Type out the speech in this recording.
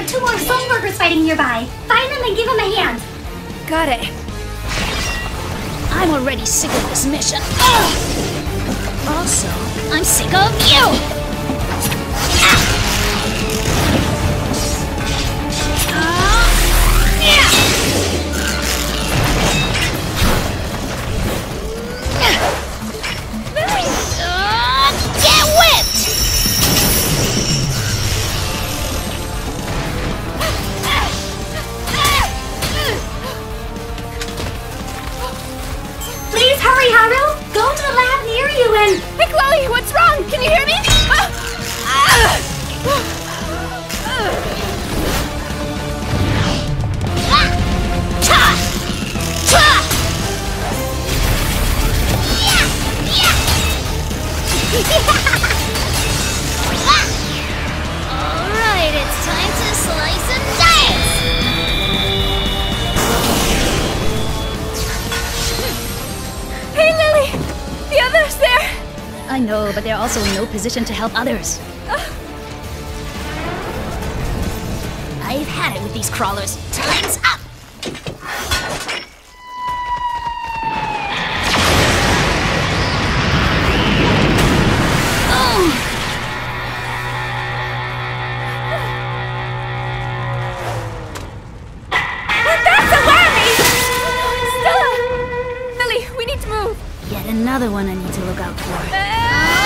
2 more soul workers fighting nearby. Find them and give them a hand. Got it. I'm already sick of this mission. Ugh! Also, I'm sick of you! Get whipped! Please hurry, Haru! Go to the lab near you and... Hey, Chloe, what's wrong? Can you hear me? Alright, it's time to slice and dice! Hey, Lily! The others there! I know, but they're also in no position to help others. I've had it with these crawlers. Time's up! Yet another one I need to look out for.